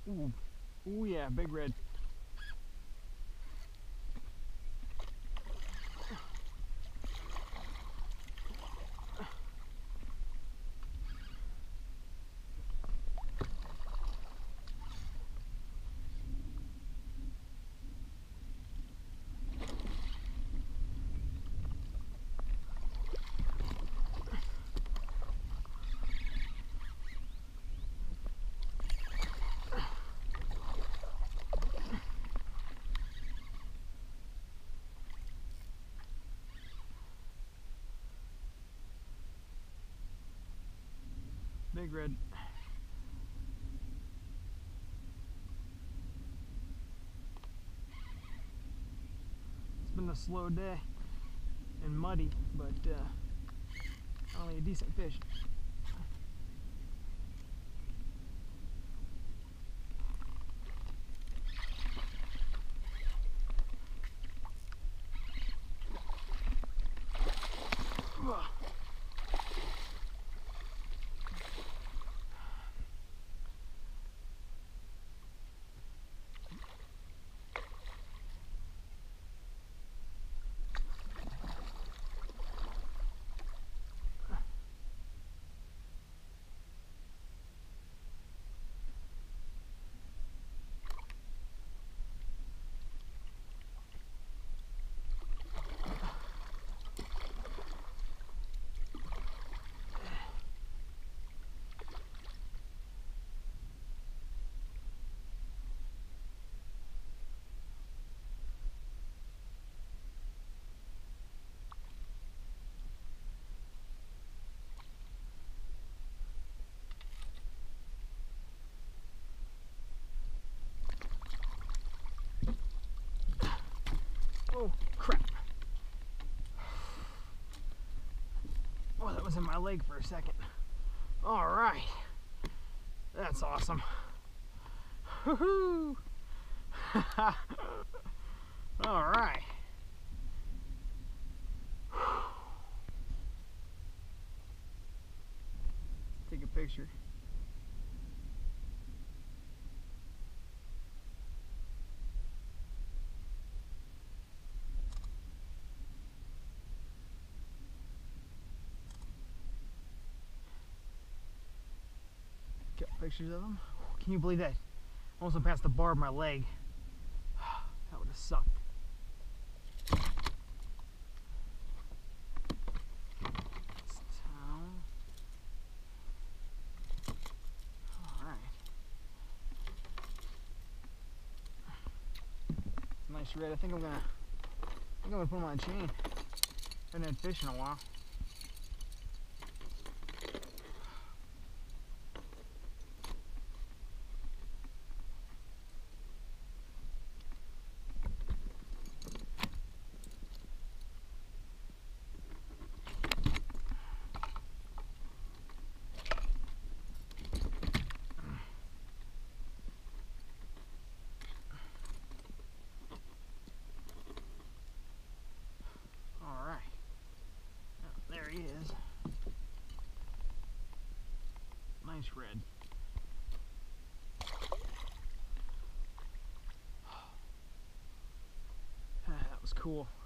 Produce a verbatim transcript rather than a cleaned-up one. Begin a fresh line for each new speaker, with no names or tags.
Ooh, ooh yeah, big red. Big red. It's been a slow day and muddy, but uh, only a decent fish. Oh, crap. Oh, that was in my leg for a second. All right. That's awesome. Woohoo! All right. Take a picture. Got pictures of them. Can you believe that? Almost went past the bar of my leg. That would have sucked. Alright. It's a nice red. I think I'm gonna I think I'm gonna put them on a chain. I haven't had fish in a while. There he is. Nice red. That was cool.